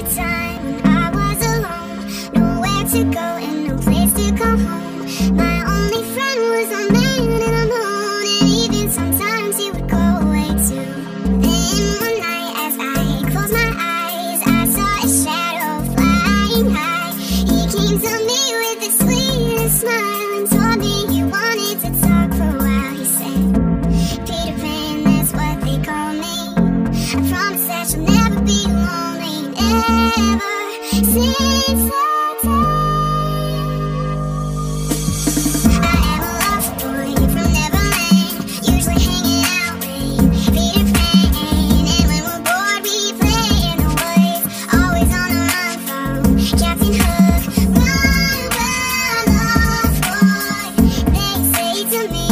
time when I was alone, nowhere to go and no place to call home. My only friend was a man in the moon, and even sometimes he would go away too. Then one night as I closed my eyes, I saw a shadow flying high. He came to me with the sweetest smile and told me he wanted to talk for a while. He said, Peter Pan, that's what they call me. I promise that you'll never be lonely ever since that day. I am a lost boy from Neverland, usually hanging out with Peter Pan. And when we're bored, we play in the woods, always on the run from Captain Hook. Run, run, lost boy, they say to me,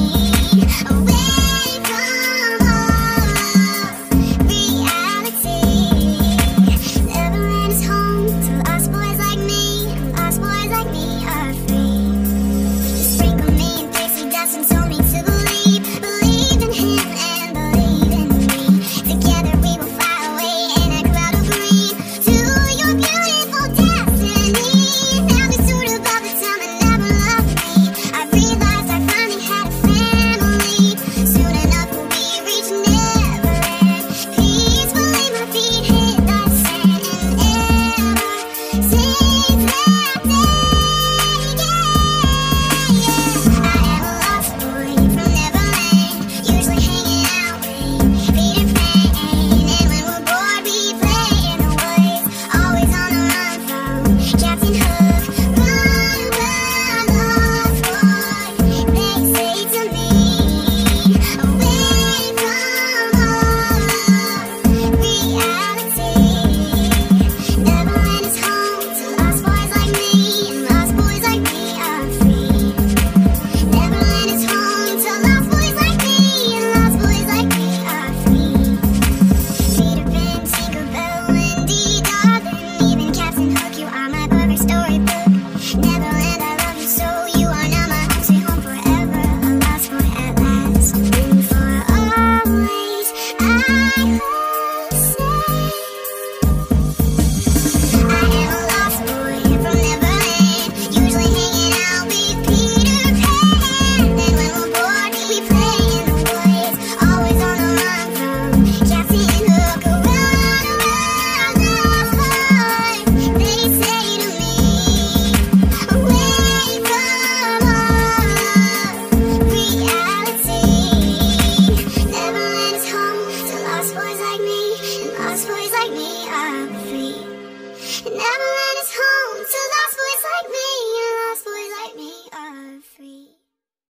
away from all reality. Neverland is home to lost boys like me, and lost boys like me are free. He sprinkled me in pixie dust and told me to believe in him and believe in me. Together we will fly away in a cloud of green to your beautiful destiny. Now the suit above the town that never loved me, I realized I finally had a family. Soon enough we'll be reaching Neverland. Peacefully my feet hit the sand, and ever since that day, I am a lost boy from Neverland, usually hanging out with Peter Pan. And when we're bored, we play in the woods, always on the run from Captain Hook. Run, run, lost boy, they say to me, away from all reality. Neverland is home to lost boys like me, and lost boys like me are free. Neverland is home to lost boys like me, and lost boys like me are free. Peter Pan, Tinkerbell, Wendy, darling, even Captain Hook, you are my perfect storybook. Neverland, I love you so, you are now my home, sweet home forever, a lost boy at last. And for always, I will say, I am a lost boy from Neverland, usually hanging out with Peter Pan. And when we're bored, we play in the woods, always on the run from Captain Hook. Run, run, lost boy, they say to me, away from all reality. Neverland is home to lost boys like me, and lost boys like me are free. Neverland